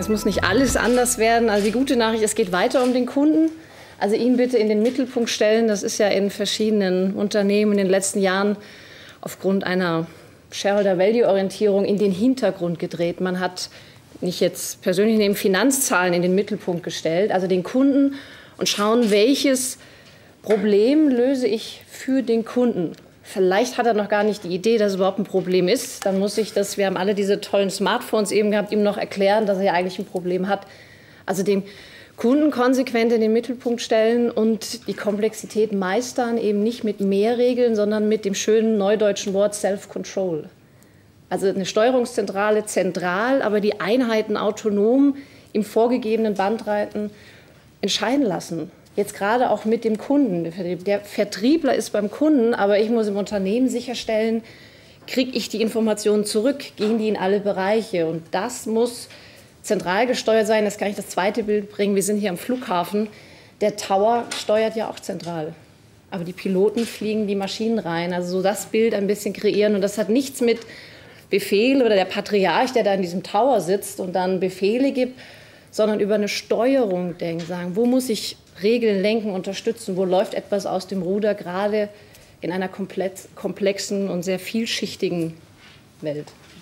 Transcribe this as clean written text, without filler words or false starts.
Es muss nicht alles anders werden. Also die gute Nachricht, es geht weiter um den Kunden. Also ihn bitte in den Mittelpunkt stellen. Das ist ja in verschiedenen Unternehmen in den letzten Jahren aufgrund einer Shareholder-Value-Orientierung in den Hintergrund gedreht. Man hat nicht jetzt persönlich neben Finanzzahlen in den Mittelpunkt gestellt, also den Kunden, und schauen, welches Problem löse ich für den Kunden. Vielleicht hat er noch gar nicht die Idee, dass es überhaupt ein Problem ist. Dann muss ich das, wir haben alle diese tollen Smartphones eben gehabt, ihm noch erklären, dass er ja eigentlich ein Problem hat. Also den Kunden konsequent in den Mittelpunkt stellen und die Komplexität meistern, eben nicht mit mehr Regeln, sondern mit dem schönen neudeutschen Wort Self-Control. Also eine Steuerungszentrale zentral, aber die Einheiten autonom im vorgegebenen Bandbreiten entscheiden lassen. Jetzt gerade auch mit dem Kunden. Der Vertriebler ist beim Kunden, aber ich muss im Unternehmen sicherstellen, kriege ich die Informationen zurück, gehen die in alle Bereiche. Und das muss zentral gesteuert sein. Jetzt kann ich das zweite Bild bringen. Wir sind hier am Flughafen. Der Tower steuert ja auch zentral. Aber die Piloten fliegen die Maschinen rein. Also so das Bild ein bisschen kreieren. Und das hat nichts mit Befehl oder der Patriarch, der da in diesem Tower sitzt und dann Befehle gibt, sondern über eine Steuerung denken, sagen, wo muss ich Regeln lenken, unterstützen, wo läuft etwas aus dem Ruder, gerade in einer komplexen und sehr vielschichtigen Welt.